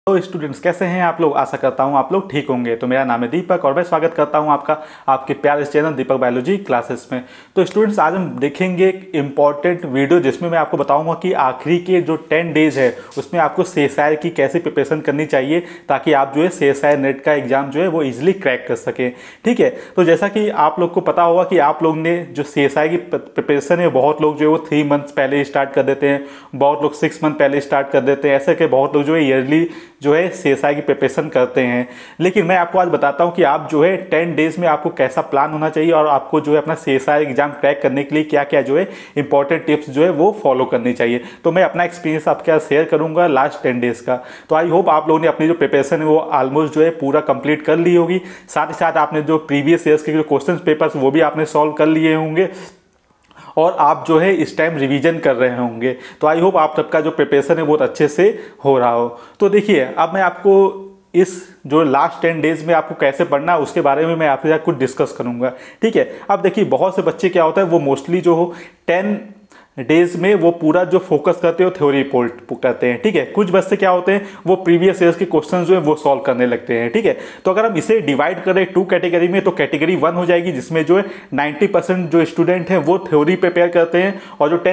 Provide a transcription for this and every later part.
तो स्टूडेंट्स कैसे हैं आप लोग। आशा करता हूं आप लोग ठीक होंगे। तो मेरा नाम है दीपक और मैं स्वागत करता हूं आपका आपके प्यारे चैनल दीपक बायोलॉजी क्लासेस में। तो स्टूडेंट्स आज हम देखेंगे एक इम्पॉर्टेंट वीडियो जिसमें मैं आपको बताऊंगा कि आखिरी के जो 10 डेज है उसमें आपको सीएसआईआर की कैसे प्रिपरेशन करनी चाहिए ताकि आप जो है सीएसआईआर नेट का एग्जाम जो है वो ईजिली क्रैक कर सकें। ठीक है, तो जैसा कि आप लोग को पता होगा कि आप लोग ने जो सीएसआईआर की प्रिपरेशन है बहुत लोग जो है वो 3 मंथ्स पहले ही स्टार्ट कर देते हैं, बहुत लोग 6 मंथ पहले स्टार्ट कर देते हैं, ऐसे के बहुत लोग जो है ईयरली जो है सीएसआईआर की प्रिपरेशन करते हैं। लेकिन मैं आपको आज बताता हूं कि आप जो है 10 डेज में आपको कैसा प्लान होना चाहिए और आपको जो है अपना सीएसआईआर एग्जाम क्रैक करने के लिए क्या क्या जो है इंपॉर्टेंट टिप्स जो है वो फॉलो करनी चाहिए। तो मैं अपना एक्सपीरियंस आपके साथ शेयर करूंगा लास्ट 10 डेज का। तो आई होप आप लोगों ने अपनी जो प्रिपरेशन है वो ऑलमोस्ट जो है पूरा कंप्लीट कर ली होगी। साथ ही साथ आपने जो प्रीवियस ईयर्स के जो क्वेश्चन पेपर्स वो भी आपने सॉल्व कर लिए होंगे और आप जो है इस टाइम रिवीजन कर रहे होंगे। तो आई होप आप सबका जो प्रिपरेशन है बहुत अच्छे से हो रहा हो। तो देखिए अब मैं आपको इस जो लास्ट 10 डेज में आपको कैसे पढ़ना है उसके बारे में मैं आपके साथ कुछ डिस्कस करूंगा। ठीक है, अब देखिए बहुत से बच्चे क्या होता है वो मोस्टली जो हो 10 डेज में वो पूरा जो फोकस करते हो थ्योरी पोर्ट करते हैं। ठीक है, कुछ बच्चे क्या होते हैं वो प्रीवियस ईयर्स के क्वेश्चंस जो है वो सॉल्व करने लगते हैं। ठीक है, तो अगर हम इसे डिवाइड करें 2 कैटेगरी में तो कैटेगरी 1 हो जाएगी जिसमें जो है 90% जो स्टूडेंट हैं वो थ्योरी प्रिपेयर करते हैं और जो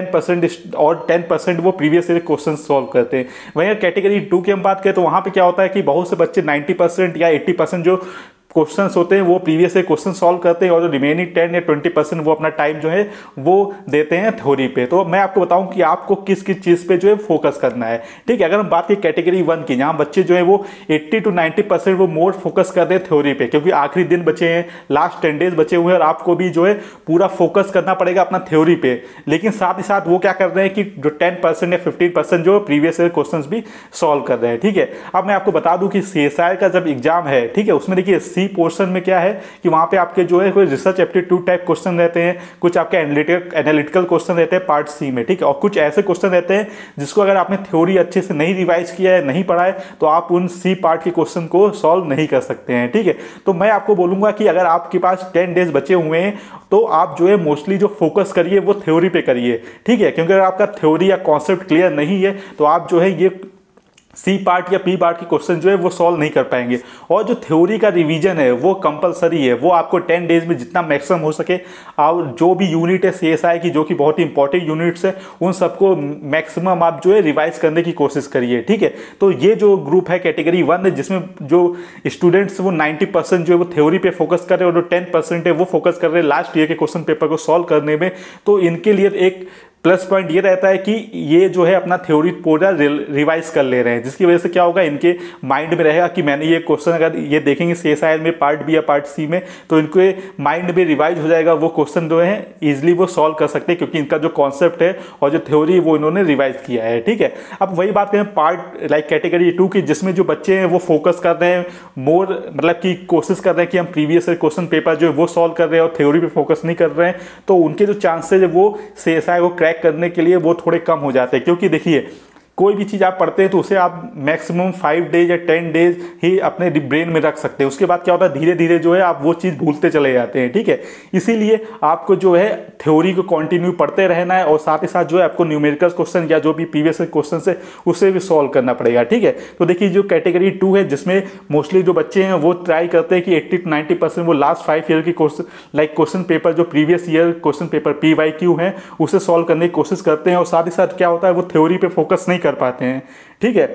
10% वो प्रीवियस ईयर क्वेश्चन सॉल्व करते हैं। वहीं कैटेगरी 2 की हम बात करें तो वहां पर क्या होता है कि बहुत से बच्चे 90% या 80% जो क्वेश्चंस होते हैं वो प्रीवियस से क्वेश्चन सॉल्व करते हैं और जो रिमेनिंग 10 या 20% वो अपना टाइम जो है वो देते हैं थ्योरी पे। तो मैं आपको बताऊं कि आपको किस किस चीज पे जो है फोकस करना है। ठीक है, अगर हम बात करें कैटेगरी 1 की जहां बच्चे जो है वो 80 to 90% वो मोर फोकस कर रहे हैं थ्योरी पे, क्योंकि आखिरी दिन बचे हैं, लास्ट 10 डेज बचे हुए हैं और आपको भी जो है पूरा फोकस करना पड़ेगा अपना थ्योरी पे। लेकिन साथ ही साथ वो क्या कर रहे हैं कि जो 10% या 15% जो प्रीवियस ईयर क्वेश्चन भी सॉल्व कर रहे हैं। ठीक है, अब मैं आपको बता दूं कि सीएसआईआर का जब एग्जाम है, ठीक है, उसमें देखिए पोर्शन में क्या है कि वहां पे आपके जो है कोई रिसर्च एप्टीट्यूड टाइप क्वेश्चन रहते हैं, कुछ आपके एनालिटिकल क्वेश्चन रहते हैं पार्ट सी में। ठीक है, और कुछ ऐसे क्वेश्चन रहते हैं जिसको अगर आपने थ्योरी अच्छे से नहीं रिवाइज किया है, नहीं पढ़ा है, तो आप उन सी पार्ट के क्वेश्चन को सॉल्व नहीं कर सकते हैं। ठीक है, तो मैं आपको बोलूंगा कि अगर आपके पास 10 डेज बचे हुए हैं तो आप जो है मोस्टली जो फोकस करिए वो थ्योरी पे करिए। ठीक है, क्योंकि अगर आपका थ्योरी या कॉन्सेप्ट क्लियर नहीं है तो आप जो है ये सी पार्ट या पी पार्ट के क्वेश्चन जो है वो सॉल्व नहीं कर पाएंगे। और जो थ्योरी का रिवीजन है वो कंपलसरी है, वो आपको 10 डेज में जितना मैक्सिमम हो सके और जो भी यूनिट है सीएसआईआर की जो कि बहुत ही इंपॉर्टेंट यूनिट्स है उन सबको मैक्सिमम आप जो है रिवाइज करने की कोशिश करिए। ठीक है, तो ये जो ग्रुप है कैटेगरी 1 है जिसमें जो स्टूडेंट्स वो 90% जो है वो थ्योरी पे फोकस कर रहे हैं और जो 10% है वो फोकस कर रहे हैं लास्ट ईयर के क्वेश्चन पेपर को सॉल्व करने में। तो इनके लिए एक प्लस पॉइंट ये रहता है कि ये जो है अपना थ्योरी पूरा रिवाइज कर ले रहे हैं, जिसकी वजह से क्या होगा इनके माइंड में रहेगा कि मैंने ये क्वेश्चन अगर ये देखेंगे सीएसआईआर में पार्ट बी या पार्ट सी में तो इनके माइंड में रिवाइज हो जाएगा, वो क्वेश्चन जो है इजिली वो सॉल्व कर सकते हैं क्योंकि इनका जो कॉन्सेप्ट है और जो थ्योरी है वो इन्होंने रिवाइज किया है। ठीक है, अब वही बात करें पार्ट लाइक कैटेगरी 2 की जिसमें जो बच्चे हैं वो फोकस कर रहे हैं मोर, मतलब कि कोशिश कर रहे हैं कि हम प्रीवियस क्वेश्चन पेपर जो है वो सॉल्व कर रहे हैं और थ्योरी पे फोकस नहीं कर रहे हैं, तो उनके जो चांसेज है वो सीएसआईआर को करने के लिए वो थोड़े कम हो जाते हैं। क्योंकि देखिए कोई भी चीज आप पढ़ते हैं तो उसे आप मैक्सिमम 5 डेज या 10 डेज ही अपने ब्रेन में रख सकते हैं। उसके बाद क्या होता है धीरे धीरे जो है आप वो चीज भूलते चले जाते हैं। ठीक है, इसीलिए आपको जो है थ्योरी को कंटिन्यू पढ़ते रहना है और साथ ही साथ जो है आपको न्यूमेरिकल क्वेश्चन या जो भी प्रीवियस क्वेश्चन है उसे भी सॉल्व करना पड़ेगा। ठीक है, तो देखिए जो कैटेगरी 2 है जिसमें मोस्टली जो बच्चे हैं वो ट्राई करते हैं कि 80 to 90% वो लास्ट 5 ईयर की क्वेश्चन पेपर जो previous year question paper PYQ है उसे सॉल्व करने की कोशिश करते हैं और साथ ही साथ क्या होता है वो थ्योरी पे फोकस नहीं कर पाते हैं। ठीक है,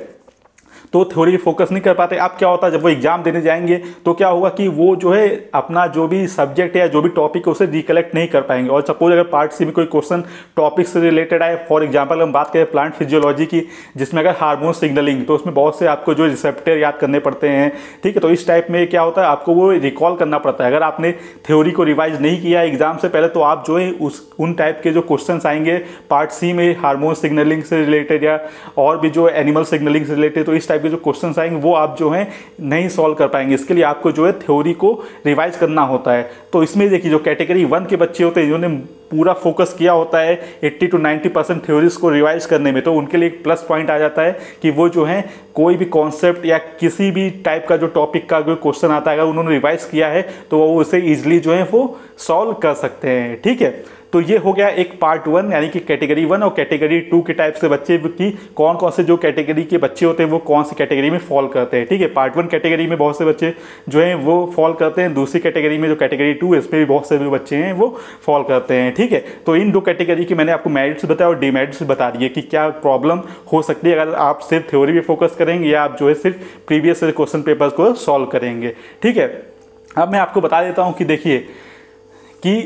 तो थ्योरी फोकस नहीं कर पाते। अब क्या होता है जब वो एग्जाम देने जाएंगे तो क्या होगा कि वो जो है अपना जो भी सब्जेक्ट है या जो भी टॉपिक है उसे रिकलेक्ट नहीं कर पाएंगे। और सपोज अगर पार्ट सी में कोई क्वेश्चन टॉपिक से रिलेटेड आए, फॉर एग्जांपल हम बात करें प्लांट फिजियोलॉजी की जिसमें अगर हार्मोन सिग्नलिंग, तो उसमें बहुत से आपको जो रिसेप्टर याद करने पड़ते हैं। ठीक है, तो इस टाइप में क्या होता है आपको वो रिकॉल करना पड़ता है। अगर आपने थ्योरी को रिवाइज नहीं किया एग्जाम से पहले तो आप जो है उन टाइप के जो क्वेश्चन आएंगे पार्ट सी में हार्मोन सिग्नलिंग से रिलेटेड या और भी जो एनिमल सिग्नलिंग से रिलेटेड, तो इस टाइप के जो क्वेश्चंस आएंगे वो आप जो है नहीं सॉल्व कर पाएंगे। इसके लिए आपको जो है थ्योरी को रिवाइज करना होता है। तो इसमें देखिए जो कैटेगरी 1 के बच्चे होते हैं जिन्होंने पूरा फोकस किया होता है 80 to 90% थ्योरीज को रिवाइज करने में, तो उनके लिए एक प्लस पॉइंट आ जाता है कि वो जो है कोई भी कॉन्सेप्ट या किसी भी टाइप का जो टॉपिक का कोई क्वेश्चन आता है अगर उन्होंने रिवाइज किया है तो वो उसे ईजिली जो है वो सॉल्व कर सकते हैं। ठीक है, तो ये हो गया एक पार्ट 1 यानी कि कैटेगरी 1 और कैटेगरी 2 के टाइप से बच्चे की कौन कौन से जो कैटेगरी के बच्चे होते हैं वो कौन सी कैटेगरी में फॉल करते हैं। ठीक है, पार्ट 1 कैटेगरी में बहुत से बच्चे जो हैं वो फॉल करते हैं, दूसरी कैटेगरी में जो कैटेगरी 2 इसमें भी बहुत से बच्चे हैं वो फॉल करते हैं। ठीक है, तो इन दो कैटेगरी की मैंने आपको मेरिट्स बताया और डिमेरिट्स बता दिए कि क्या प्रॉब्लम हो सकती है अगर आप सिर्फ थ्योरी पे फोकस करेंगे या आप जो है सिर्फ प्रीवियस क्वेश्चन पेपर्स को सॉल्व करेंगे। ठीक है, अब मैं आपको बता देता हूं कि देखिए कि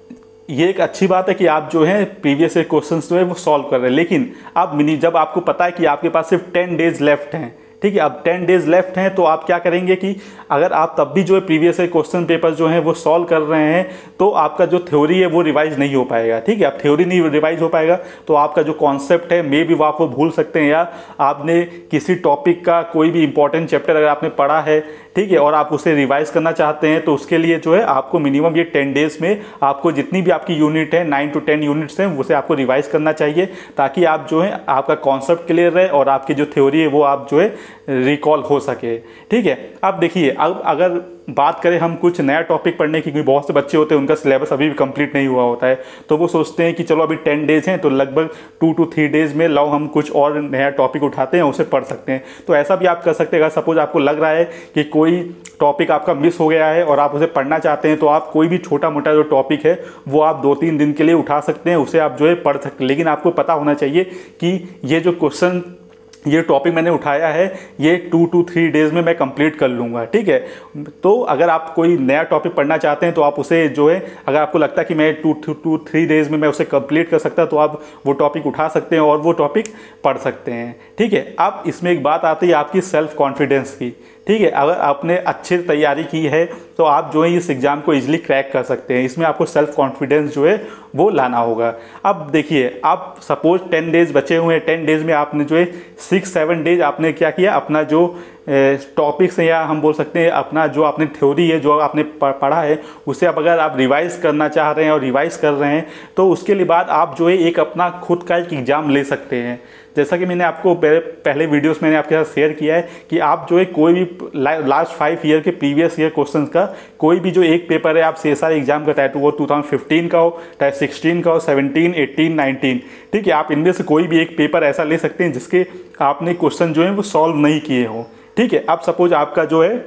ये एक अच्छी बात है कि आप जो है प्रीवियस क्वेश्चंस जो है वो सॉल्व कर रहे हैं, लेकिन अब जब आपको पता है कि आपके पास सिर्फ 10 डेज लेफ्ट हैं, ठीक है, अब 10 डेज लेफ्ट हैं, तो आप क्या करेंगे कि अगर आप तब भी जो है प्रीवियस क्वेश्चन पेपर जो है वो सॉल्व कर रहे हैं तो आपका जो थ्योरी है वो रिवाइज नहीं हो पाएगा। ठीक है, अब थ्योरी नहीं रिवाइज हो पाएगा तो आपका जो कॉन्सेप्ट है मे भी वो आप भूल सकते हैं, या आपने किसी टॉपिक का कोई भी इंपॉर्टेंट चैप्टर अगर आपने पढ़ा है, ठीक है, और आप उसे रिवाइज करना चाहते हैं तो उसके लिए जो है आपको मिनिमम ये 10 डेज में आपको जितनी भी आपकी यूनिट है 9 to 10 यूनिट्स हैं उसे आपको रिवाइज करना चाहिए, ताकि आप जो है आपका कॉन्सेप्ट क्लियर रहे और आपकी जो थ्योरी है वो आप जो है रिकॉल हो सके। ठीक है, अब देखिए, अब अगर बात करें हम कुछ नया टॉपिक पढ़ने की, क्योंकि बहुत से बच्चे होते हैं उनका सिलेबस अभी भी कंप्लीट नहीं हुआ होता है, तो वो सोचते हैं कि चलो अभी 10 डेज हैं तो लगभग 2 to 3 डेज में लाओ हम कुछ और नया टॉपिक उठाते हैं उसे पढ़ सकते हैं। तो ऐसा भी आप कर सकते हैं। अगर सपोज आपको लग रहा है कि कोई टॉपिक आपका मिस हो गया है और आप उसे पढ़ना चाहते हैं तो आप कोई भी छोटा मोटा जो टॉपिक है वो आप 2-3 दिन के लिए उठा सकते हैं, उसे आप जो है पढ़ सकते हैं। लेकिन आपको पता होना चाहिए कि ये जो क्वेश्चन ये टॉपिक मैंने उठाया है ये 2 to 3 डेज में मैं कंप्लीट कर लूँगा। ठीक है, तो अगर आप कोई नया टॉपिक पढ़ना चाहते हैं तो आप उसे जो है अगर आपको लगता है कि मैं 2 to 3 डेज में मैं उसे कंप्लीट कर सकता तो आप वो टॉपिक उठा सकते हैं और वो टॉपिक पढ़ सकते हैं। ठीक है, अब इसमें एक बात आती है आपकी सेल्फ कॉन्फिडेंस की। ठीक है, अगर आपने अच्छी तैयारी की है तो आप जो है इस एग्ज़ाम को इजीली क्रैक कर सकते हैं। इसमें आपको सेल्फ कॉन्फिडेंस जो है वो लाना होगा। अब देखिए, आप सपोज 10 डेज बचे हुए हैं, 10 डेज में आपने जो है 6-7 डेज आपने क्या किया, अपना जो टॉपिक्स हैं या हम बोल सकते हैं अपना जो आपने थ्योरी है जो आपने पढ़ा है उसे अब अगर आप रिवाइज करना चाह रहे हैं और रिवाइज कर रहे हैं तो उसके लिए बाद आप जो है एक अपना खुद का एक एग्ज़ाम ले सकते हैं। जैसा कि मैंने आपको पहले वीडियोस मैंने आपके साथ शेयर किया है कि आप जो है कोई भी लास्ट 5 ईयर के प्रीवियस ईयर क्वेश्चंस का कोई भी जो एक पेपर है आप CSR एग्जाम का, चाहे तो वो 2015 का हो, चाहे 16 का हो, 17, 18, 19, ठीक है, आप इनमें से कोई भी एक पेपर ऐसा ले सकते हैं जिसके आपने क्वेश्चन जो है वो सॉल्व नहीं किए हो। ठीक है, अब सपोज आपका जो है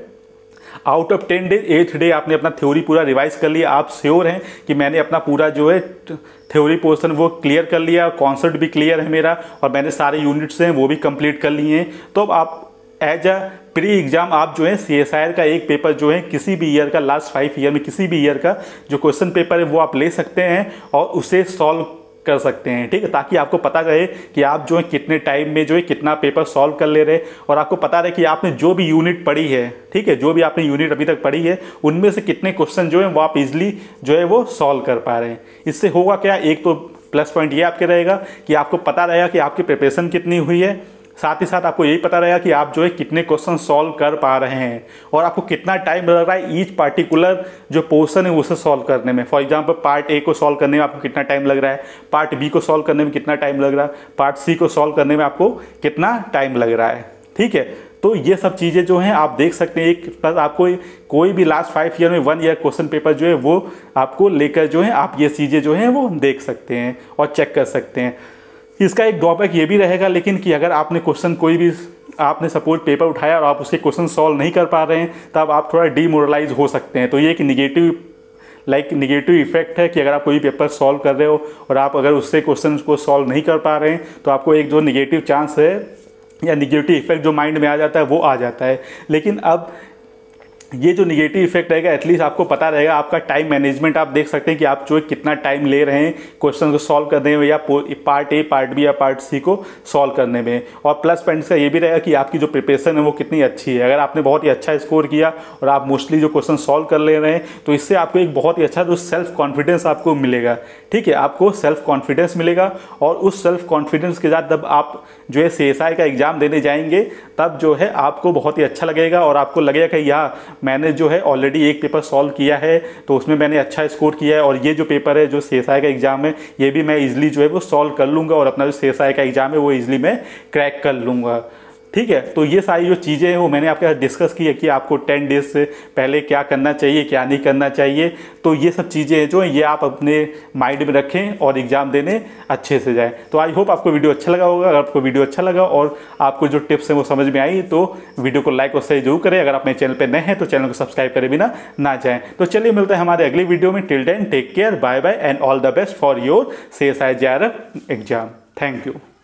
out of 10 days 8th day आपने अपना थ्योरी पूरा रिवाइज कर लिया, आप श्योर हैं कि मैंने अपना पूरा जो है थ्योरी पोर्शन वो क्लियर कर लिया, कॉन्सेप्ट भी क्लियर है मेरा और मैंने सारे यूनिट्स हैं वो भी कंप्लीट कर लिए हैं, तो अब आप एज अ प्री एग्जाम आप जो है CSIR का एक पेपर जो है किसी भी ईयर का, लास्ट 5 ईयर में किसी भी ईयर का जो क्वेश्चन पेपर है वो आप ले सकते हैं और उसे सॉल्व कर सकते हैं। ठीक है, ताकि आपको पता रहे कि आप जो है कितने टाइम में जो है कितना पेपर सॉल्व कर ले रहे और आपको पता रहे कि आपने जो भी यूनिट पढ़ी है, ठीक है, जो भी आपने यूनिट अभी तक पढ़ी है उनमें से कितने क्वेश्चन जो है वो आप इजीली जो है वो सॉल्व कर पा रहे हैं। इससे होगा क्या, एक तो प्लस पॉइंट ये आपके रहेगा कि आपको पता रहेगा कि आपकी प्रिपरेशन कितनी हुई है, साथ ही साथ आपको यही पता रहेगा कि आप जो है कितने क्वेश्चन सॉल्व कर पा रहे हैं और आपको कितना टाइम लग रहा है ईच पार्टिकुलर जो पोर्शन है उसे सॉल्व करने में। फॉर एग्जांपल पार्ट ए को सॉल्व करने में आपको कितना टाइम लग रहा है, पार्ट बी को सॉल्व करने में कितना टाइम लग रहा है, पार्ट सी को सॉल्व करने में आपको कितना टाइम लग रहा है। ठीक है, तो ये सब चीज़ें जो हैं आप देख सकते हैं। एक प्लस आपको कोई भी लास्ट 5 ईयर में 1 ईयर क्वेश्चन पेपर जो है वो आपको लेकर जो है आप ये चीज़ें जो हैं वो देख सकते हैं और चेक कर सकते हैं। इसका एक ड्रॉबैक ये भी रहेगा लेकिन कि अगर आपने क्वेश्चन कोई भी आपने सपोज पेपर उठाया और आप उसके क्वेश्चन सॉल्व नहीं कर पा रहे हैं तब आप थोड़ा डीमोरलाइज हो सकते हैं। तो ये एक निगेटिव इफेक्ट है कि अगर आप कोई पेपर सॉल्व कर रहे हो और आप अगर उससे क्वेश्चन को सॉल्व नहीं कर पा रहे हैं तो आपको एक जो निगेटिव चांस है या निगेटिव इफेक्ट जो माइंड में आ जाता है वो आ जाता है। लेकिन अब ये जो निगेटिव इफेक्ट रहेगा एटलीस्ट आपको पता रहेगा, आपका टाइम मैनेजमेंट आप देख सकते हैं कि आप जो है कितना टाइम ले रहे हैं क्वेश्चन को सॉल्व करने में या पार्ट ए, पार्ट बी या पार्ट सी को सॉल्व करने में। और प्लस पॉइंट्स का ये भी रहेगा कि आपकी जो प्रिपरेशन है वो कितनी अच्छी है। अगर आपने बहुत ही अच्छा स्कोर किया और आप मोस्टली जो क्वेश्चन सॉल्व कर ले रहे हैं तो इससे आपको एक बहुत ही अच्छा जो सेल्फ कॉन्फिडेंस आपको मिलेगा। ठीक है, आपको सेल्फ कॉन्फिडेंस मिलेगा और उस सेल्फ कॉन्फिडेंस के साथ जब आप जो है CSI का एग्जाम देने जाएंगे तब जो है आपको बहुत ही अच्छा लगेगा और आपको लगेगा कि यार मैंने जो है ऑलरेडी एक पेपर सॉल्व किया है तो उसमें मैंने अच्छा स्कोर किया है और ये जो पेपर है जो CSI का एग्जाम है ये भी मैं इजीली जो है वो सॉल्व कर लूँगा और अपना जो CSI का एग्जाम है वो इजीली मैं क्रैक कर लूँगा। ठीक है। तो ये सारी जो चीज़ें हैं वो मैंने आपके साथ डिस्कस की है कि आपको 10 डेज से पहले क्या करना चाहिए, क्या नहीं करना चाहिए। तो ये सब चीज़ें जो हैं ये आप अपने माइंड में रखें और एग्जाम देने अच्छे से जाएं। तो आई होप आपको वीडियो अच्छा लगा होगा। अगर आपको वीडियो अच्छा लगा और आपको जो टिप्स हैं वो समझ में आई तो वीडियो को लाइक और शेयर जरूर करें। अगर आप मेरे चैनल पर नए हैं तो चैनल को सब्सक्राइब करे बिना ना जाएं। तो चलिए मिलते हैं हमारे अगली वीडियो में। Till then take care, bye bye and all the best for your CSIR JRF exam. Thank you.